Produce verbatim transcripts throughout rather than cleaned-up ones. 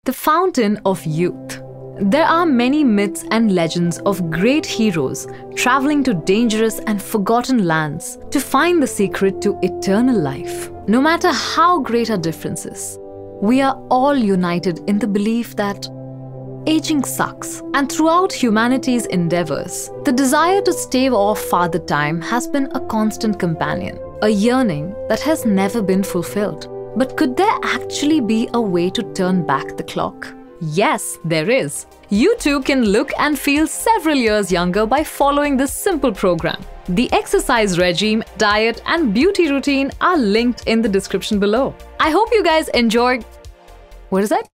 The fountain of youth. There are many myths and legends of great heroes traveling to dangerous and forgotten lands to find the secret to eternal life. No matter how great our differences, we are all united in the belief that aging sucks. And throughout humanity's endeavors, the desire to stave off father time has been a constant companion, a yearning that has never been fulfilled. But could there actually be a way to turn back the clock? Yes, there is. You too can look and feel several years younger by following this simple program. The exercise regime, diet, and beauty routine are linked in the description below. I hope you guys enjoyed. What is that?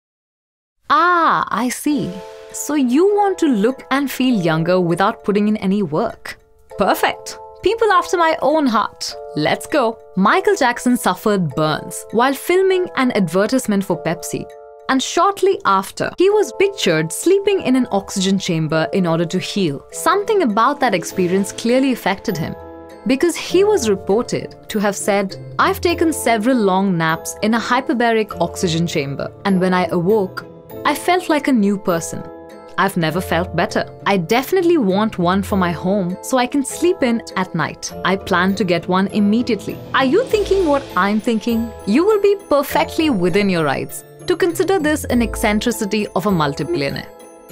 Ah, I see. So you want to look and feel younger without putting in any work. Perfect. People after my own heart. Let's go. Michael Jackson suffered burns while filming an advertisement for Pepsi. And shortly after, he was pictured sleeping in an oxygen chamber in order to heal. Something about that experience clearly affected him, because he was reported to have said, "I've taken several long naps in a hyperbaric oxygen chamber, and when I awoke, I felt like a new person. I've never felt better. I definitely want one for my home so I can sleep in at night. I plan to get one immediately." Are you thinking what I'm thinking? You will be perfectly within your rights to consider this an eccentricity of a multi-billionaire.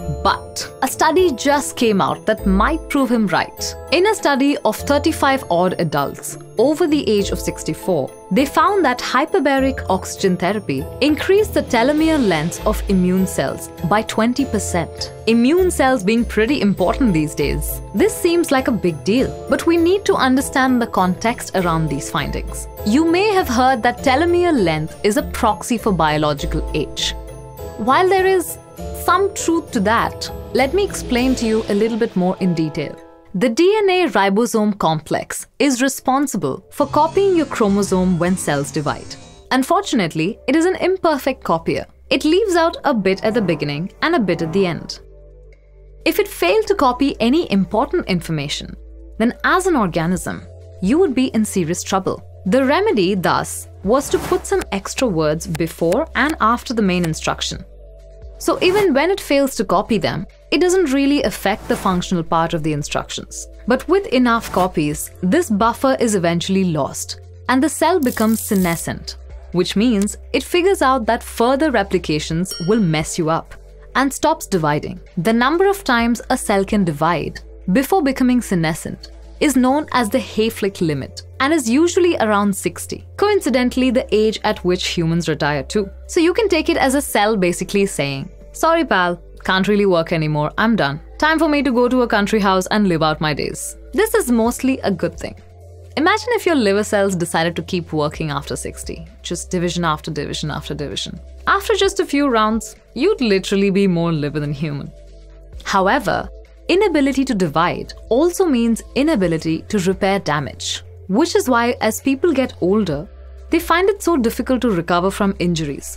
But a study just came out that might prove him right. In a study of thirty-five odd adults over the age of sixty-four, they found that hyperbaric oxygen therapy increased the telomere length of immune cells by twenty percent. Immune cells being pretty important these days. This seems like a big deal, but we need to understand the context around these findings. You may have heard that telomere length is a proxy for biological age. While there is some truth to that, let me explain to you a little bit more in detail. The D N A ribosome complex is responsible for copying your chromosome when cells divide. Unfortunately, it is an imperfect copier. It leaves out a bit at the beginning and a bit at the end. If it failed to copy any important information, then as an organism, you would be in serious trouble. The remedy, thus, was to put some extra words before and after the main instruction. So even when it fails to copy them, it doesn't really affect the functional part of the instructions. But with enough copies, this buffer is eventually lost, and the cell becomes senescent, which means it figures out that further replications will mess you up and stops dividing. The number of times a cell can divide before becoming senescent is known as the Hayflick limit and is usually around sixty, coincidentally the age at which humans retire too. So you can take it as a cell basically saying, "Sorry pal, can't really work anymore, I'm done. Time for me to go to a country house and live out my days." This is mostly a good thing. Imagine if your liver cells decided to keep working after sixty, just division after division after division. After just a few rounds, you'd literally be more liver than human. However, inability to divide also means inability to repair damage, which is why as people get older, they find it so difficult to recover from injuries.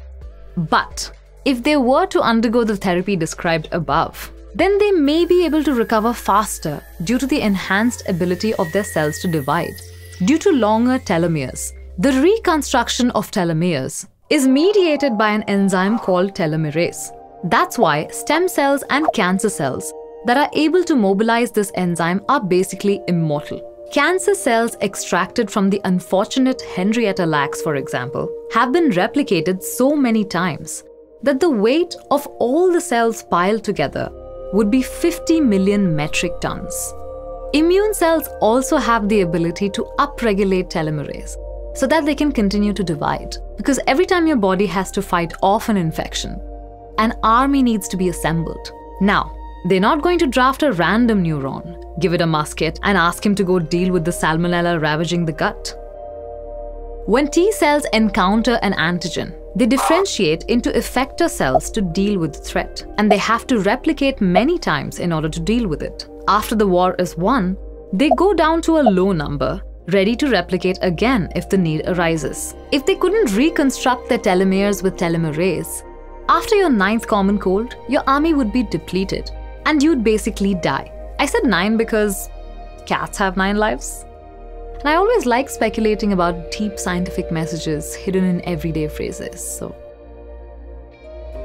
But if they were to undergo the therapy described above, then they may be able to recover faster due to the enhanced ability of their cells to divide. Due to longer telomeres, the reconstruction of telomeres is mediated by an enzyme called telomerase. That's why stem cells and cancer cells that are able to mobilize this enzyme are basically immortal. Cancer cells extracted from the unfortunate Henrietta Lacks, for example, have been replicated so many times that the weight of all the cells piled together would be fifty million metric tons. Immune cells also have the ability to upregulate telomerase so that they can continue to divide. Because every time your body has to fight off an infection, an army needs to be assembled. Now, they're not going to draft a random neuron, give it a musket, and ask him to go deal with the salmonella ravaging the gut. When T cells encounter an antigen, they differentiate into effector cells to deal with the threat, and they have to replicate many times in order to deal with it. After the war is won, they go down to a low number, ready to replicate again if the need arises. If they couldn't reconstruct their telomeres with telomerase, after your ninth common cold, your army would be depleted, and you'd basically die. I said nine because cats have nine lives. And I always like speculating about deep scientific messages hidden in everyday phrases, so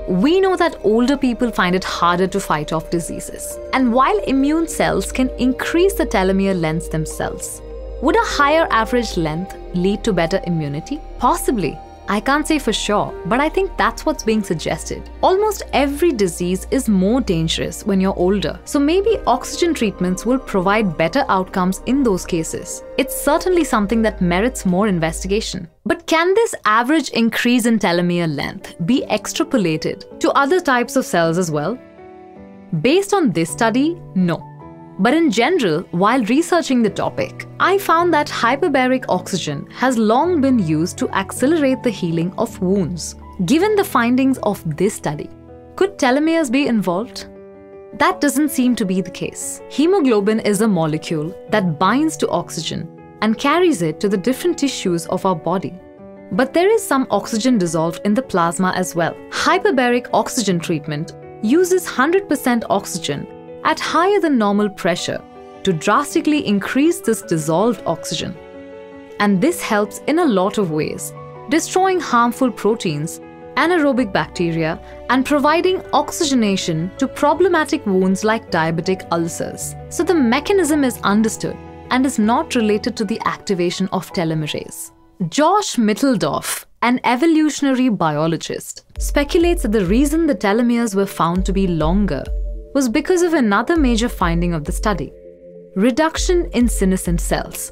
We know that older people find it harder to fight off diseases. And while immune cells can increase the telomere lengths themselves, would a higher average length lead to better immunity? Possibly. I can't say for sure, but I think that's what's being suggested. Almost every disease is more dangerous when you're older, so maybe oxygen treatments will provide better outcomes in those cases. It's certainly something that merits more investigation. But can this average increase in telomere length be extrapolated to other types of cells as well? Based on this study, no. But in general, while researching the topic, I found that hyperbaric oxygen has long been used to accelerate the healing of wounds. Given the findings of this study, could telomeres be involved? That doesn't seem to be the case. Hemoglobin is a molecule that binds to oxygen and carries it to the different tissues of our body. But there is some oxygen dissolved in the plasma as well. Hyperbaric oxygen treatment uses one hundred percent oxygen at higher than normal pressure to drastically increase this dissolved oxygen. And this helps in a lot of ways, destroying harmful proteins, anaerobic bacteria, and providing oxygenation to problematic wounds like diabetic ulcers. So the mechanism is understood and is not related to the activation of telomerase. Josh Mitteldorf, an evolutionary biologist, speculates that the reason the telomeres were found to be longer was because of another major finding of the study: reduction in senescent cells.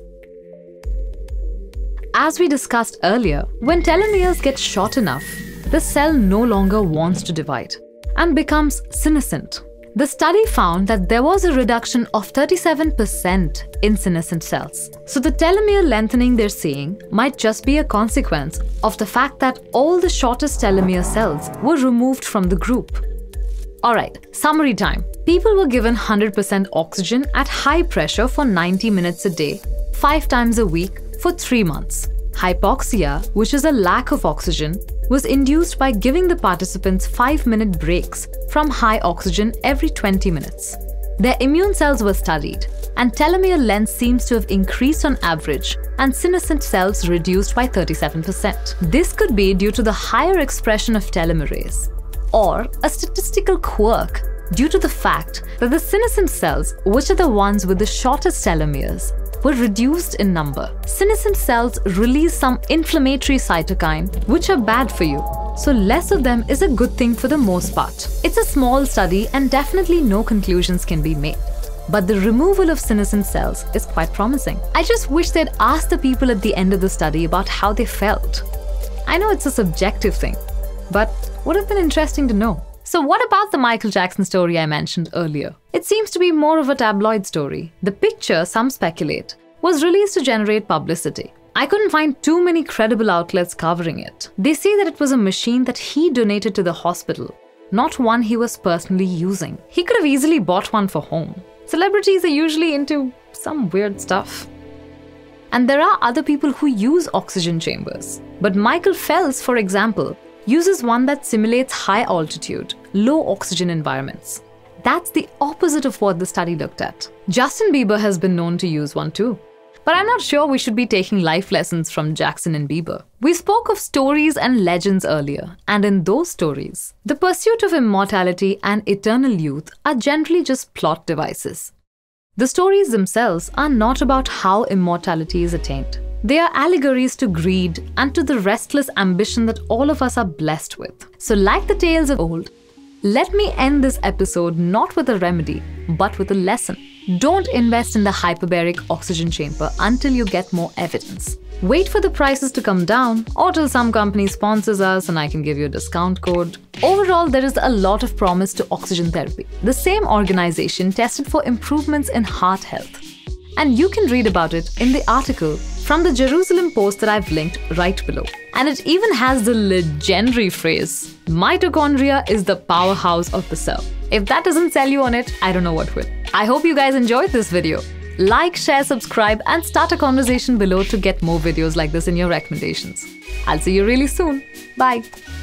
As we discussed earlier, when telomeres get short enough, the cell no longer wants to divide and becomes senescent. The study found that there was a reduction of thirty-seven percent in senescent cells. So the telomere lengthening they're seeing might just be a consequence of the fact that all the shortest telomere cells were removed from the group. Alright, summary time. People were given one hundred percent oxygen at high pressure for ninety minutes a day, five times a week for three months. Hypoxia, which is a lack of oxygen, was induced by giving the participants five minute breaks from high oxygen every twenty minutes. Their immune cells were studied, and telomere length seems to have increased on average and senescent cells reduced by thirty-seven percent. This could be due to the higher expression of telomerase, or a statistical quirk due to the fact that the senescent cells, which are the ones with the shortest telomeres, were reduced in number. Senescent cells release some inflammatory cytokine which are bad for you, so less of them is a good thing for the most part. It's a small study and definitely no conclusions can be made. But the removal of senescent cells is quite promising. I just wish they'd asked the people at the end of the study about how they felt. I know it's a subjective thing, but would have been interesting to know. So what about the Michael Jackson story I mentioned earlier? It seems to be more of a tabloid story. The picture, some speculate, was released to generate publicity. I couldn't find too many credible outlets covering it. They say that it was a machine that he donated to the hospital, not one he was personally using. He could have easily bought one for home. Celebrities are usually into some weird stuff. And there are other people who use oxygen chambers. But Michael Phelps, for example, uses one that simulates high altitude, low oxygen environments. That's the opposite of what the study looked at. Justin Bieber has been known to use one too. But I'm not sure we should be taking life lessons from Jackson and Bieber. We spoke of stories and legends earlier, and in those stories, the pursuit of immortality and eternal youth are generally just plot devices. The stories themselves are not about how immortality is attained. They are allegories to greed and to the restless ambition that all of us are blessed with. So like the tales of old, let me end this episode not with a remedy, but with a lesson. Don't invest in the hyperbaric oxygen chamber until you get more evidence. Wait for the prices to come down, or till some company sponsors us and I can give you a discount code. Overall, there is a lot of promise to oxygen therapy. The same organization tested for improvements in heart health. And you can read about it in the article from the Jerusalem Post that I've linked right below. And it even has the legendary phrase, mitochondria is the powerhouse of the cell. If that doesn't sell you on it, I don't know what will. I hope you guys enjoyed this video. Like, share, subscribe, and start a conversation below to get more videos like this in your recommendations. I'll see you really soon. Bye.